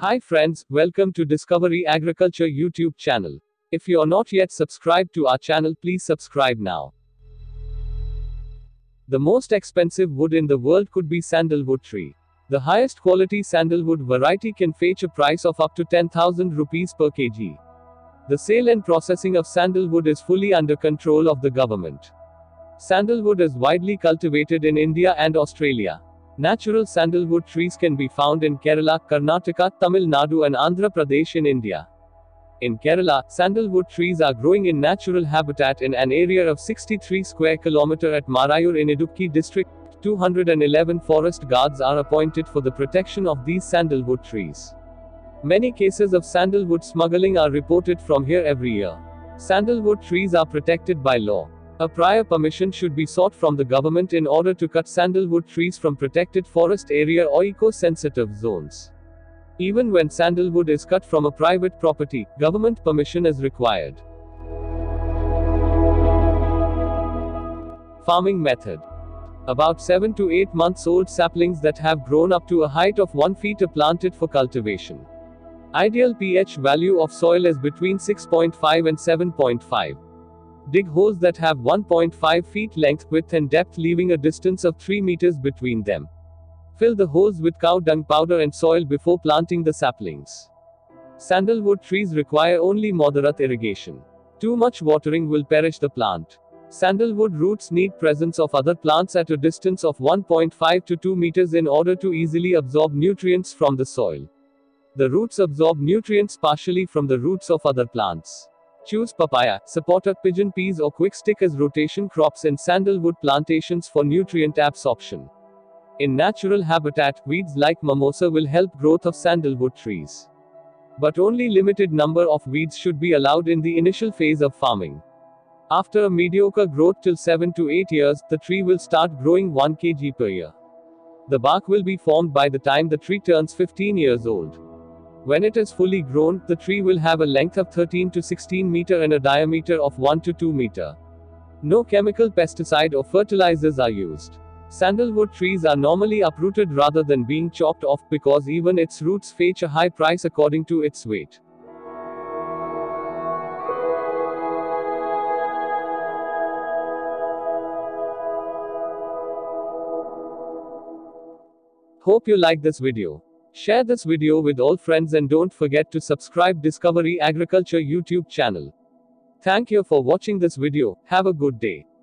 Hi friends, welcome to Discovery Agriculture YouTube channel. If you are not yet subscribed to our channel, please subscribe now. The most expensive wood in the world could be sandalwood tree. The highest quality sandalwood variety can fetch a price of up to 10,000 rupees per kg. The sale and processing of sandalwood is fully under control of the government. Sandalwood is widely cultivated in India and Australia. Natural sandalwood trees can be found in Kerala, Karnataka, Tamil Nadu and Andhra Pradesh in India. In Kerala, sandalwood trees are growing in natural habitat in an area of 63 square kilometer at Marayur in Idukki district. 211 forest guards are appointed for the protection of these sandalwood trees. Many cases of sandalwood smuggling are reported from here every year. Sandalwood trees are protected by law. A prior permission should be sought from the government in order to cut sandalwood trees from protected forest area or eco-sensitive zones. Even when sandalwood is cut from a private property, government permission is required. Farming method. About 7 to 8 months old saplings that have grown up to a height of 1 feet are planted for cultivation. Ideal pH value of soil is between 6.5 and 7.5. Dig holes that have 1.5 feet length, width and depth, leaving a distance of 3 meters between them. Fill the holes with cow dung powder and soil before planting the saplings. Sandalwood trees require only moderate irrigation. Too much watering will perish the plant. Sandalwood roots need presence of other plants at a distance of 1.5 to 2 meters in order to easily absorb nutrients from the soil. The roots absorb nutrients partially from the roots of other plants. Choose papaya, sapota, pigeon peas or quick stick as rotation crops in sandalwood plantations for nutrient absorption. In natural habitat, weeds like mimosa will help growth of sandalwood trees. But only limited number of weeds should be allowed in the initial phase of farming. After a mediocre growth till 7 to 8 years, the tree will start growing 1 kg per year. The bark will be formed by the time the tree turns 15 years old. When it is fully grown, the tree will have a length of 13 to 16 meter and a diameter of 1 to 2 meter. No chemical pesticide or fertilizers are used. Sandalwood trees are normally uprooted rather than being chopped off because even its roots fetch a high price according to its weight. Hope you like this video. Share this video with all friends and don't forget to subscribe Discovery Agriculture YouTube channel. Thank you for watching this video. Have a good day.